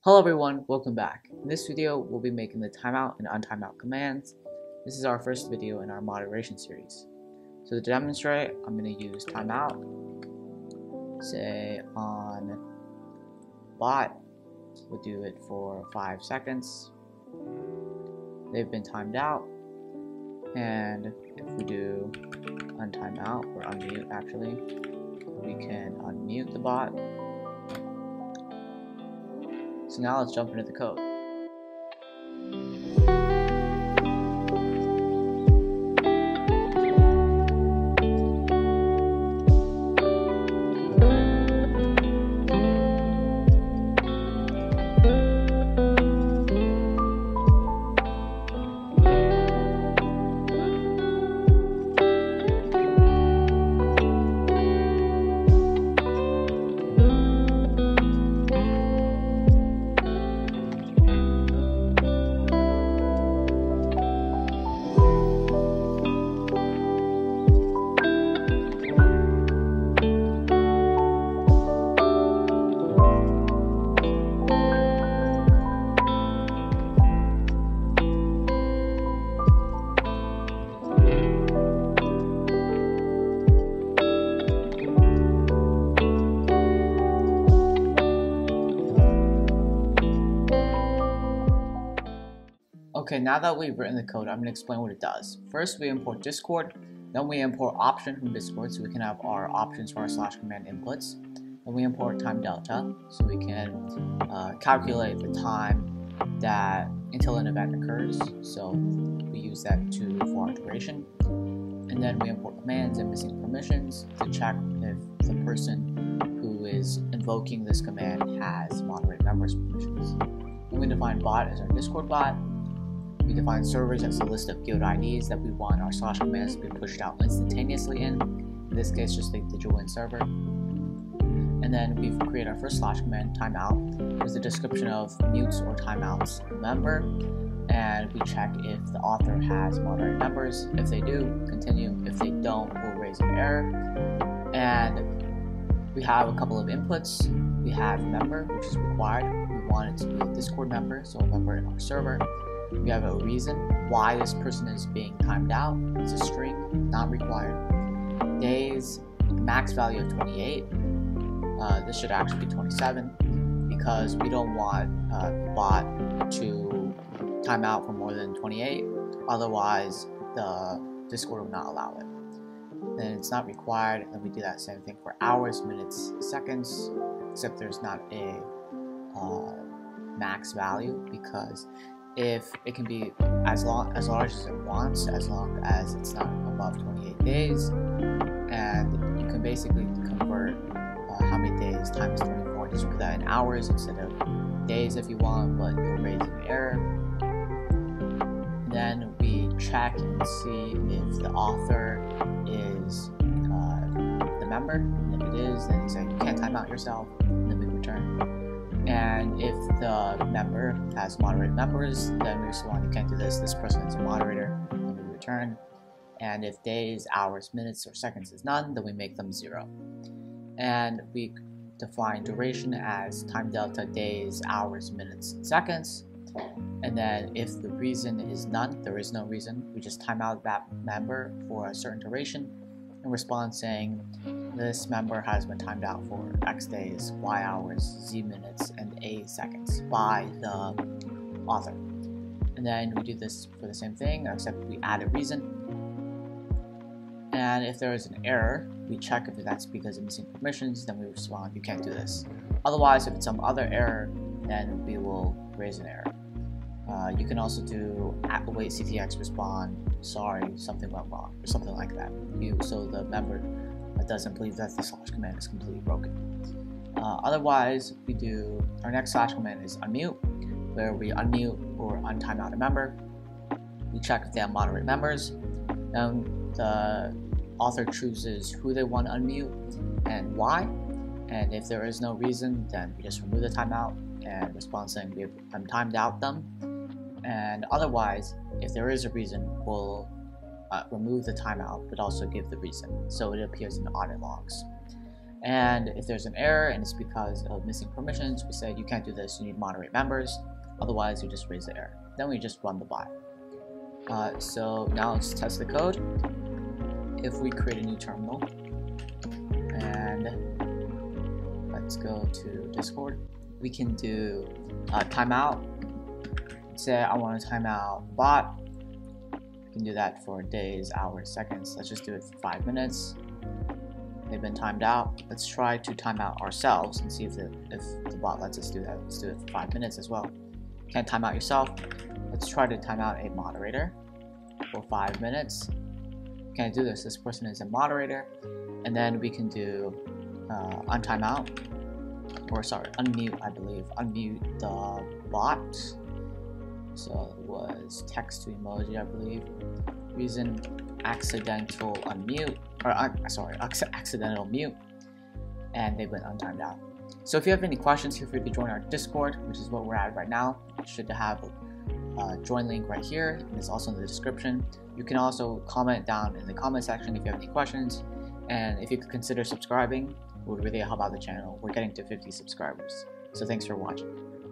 Hello everyone, welcome back. In this video, we'll be making the timeout and untimeout commands. This is our first video in our moderation series. So to demonstrate, I'm going to use timeout, say on bot, we'll do it for 5 seconds. They've been timed out, and if we do untimeout, or unmute actually, we can unmute the bot. So now let's jump into the code. Okay, now that we've written the code, I'm going to explain what it does. First, we import Discord, then we import option from Discord so we can have our options for our /command inputs. Then we import time delta so we can calculate the time that until an event occurs. So we use that for our duration. And then we import commands and missing permissions to check if the person who is invoking this command has moderate members permissions. Then we define bot as our Discord bot. We define servers as a list of guild IDs that we want our /commands to be pushed out instantaneously in this case just the Digiwind server. And then we create our first /command, timeout, with a description of mutes or timeouts member, and we check if the author has moderate members. If they do, continue. If they don't, we'll raise an error. And we have a couple of inputs. We have member, which is required. We want it to be a Discord member, so a member in our server. We have a reason why this person is being timed out. It's a string, not required. Days, max value of 28. This should actually be 27 because we don't want the bot to time out for more than 28. Otherwise, the Discord will not allow it. Then it's not required, and then we do that same thing for hours, minutes, seconds, except there's not a max value because if it can be as large as it wants, as long as it's not above 28 days, and you can basically convert how many days times 24. Just put that in hours instead of days if you want, but you'll raise an error. Then we check and see if the author is the member, and if it is, then we say you can't time out yourself, and then we return. And if the member has moderate members, then we respond, you can't do this, this person is a moderator, then we return. And if days, hours, minutes, or seconds is none, then we make them 0. And we define duration as time delta, days, hours, minutes, and seconds. And then if the reason is none, there is no reason, we just time out that member for a certain duration and respond saying this member has been timed out for X days, Y hours, Z minutes, and A seconds by the author. And then we do this for the same thing, except we add a reason. And if there is an error, we check if that's because of missing permissions, then we respond, you can't do this. Otherwise, if it's some other error, then we will raise an error. You can also do await CTX respond, sorry, something went wrong, or something like that. So the member doesn't believe that the /command is completely broken. Otherwise, we do our next /command is unmute, where we unmute or untime out a member. We check if they have moderate members. Then the author chooses who they want to unmute and why. And if there is no reason, then we just remove the timeout and respond saying we have timed out them. And otherwise, if there is a reason, we'll remove the timeout, but also give the reason, so it appears in audit logs. And if there's an error and it's because of missing permissions, we say you can't do this, you need moderate members, otherwise you just raise the error. Then we just run the bot. So now let's test the code. If we create a new terminal, and let's go to Discord, we can do timeout. Say I want to time out bot. We can do that for days, hours, seconds. Let's just do it for 5 minutes. They've been timed out. Let's try to time out ourselves and see if the bot lets us do that. Let's do it for 5 minutes as well. Can't time out yourself. Let's try to time out a moderator for 5 minutes. Can't do this. This person is a moderator. And then we can do untimeout, or sorry, unmute, I believe. Unmute the bot. So it was text to emoji, I believe. Reason accidental unmute, or sorry, accidental mute, and they've been untimed out. So if you have any questions, feel free to join our Discord, which is what we're at right now. You should have a join link right here, and it's also in the description. You can also comment down in the comment section if you have any questions, and if you could consider subscribing, it would really help out the channel. We're getting to 50 subscribers. So thanks for watching.